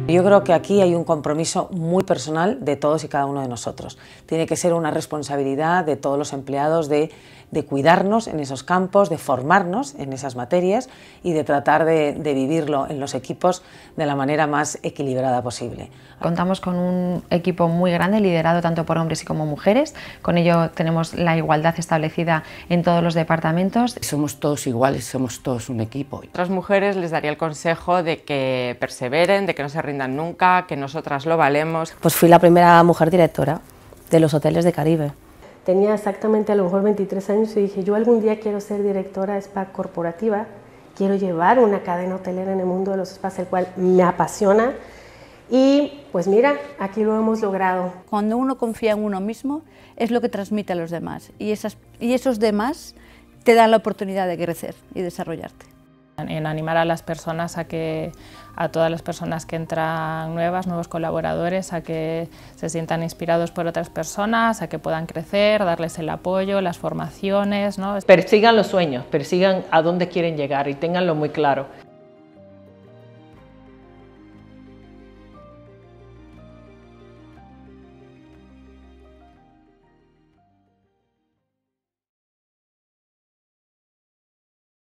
Yo creo que aquí hay un compromiso muy personal de todos y cada uno de nosotros. Tiene que ser una responsabilidad de todos los empleados de cuidarnos en esos campos, de formarnos en esas materias y de tratar de vivirlo en los equipos de la manera más equilibrada posible. Contamos con un equipo muy grande, liderado tanto por hombres y como mujeres. Con ello tenemos la igualdad establecida en todos los departamentos. Somos todos iguales, somos todos un equipo. A otras mujeres les daría el consejo de que perseveren, de que no se rindan nunca, que nosotras lo valemos. Pues fui la primera mujer directora de los hoteles de Caribe. Tenía exactamente a lo mejor 23 años y dije, yo algún día quiero ser directora de spa corporativa, quiero llevar una cadena hotelera en el mundo de los spas, el cual me apasiona. Y pues mira, aquí lo hemos logrado. Cuando uno confía en uno mismo es lo que transmite a los demás y esos demás te dan la oportunidad de crecer y desarrollarte. En animar a las personas a todas las personas que entran nuevos colaboradores, a que se sientan inspirados por otras personas, a que puedan crecer, darles el apoyo, las formaciones, ¿no? Persigan los sueños, persigan a dónde quieren llegar y ténganlo muy claro.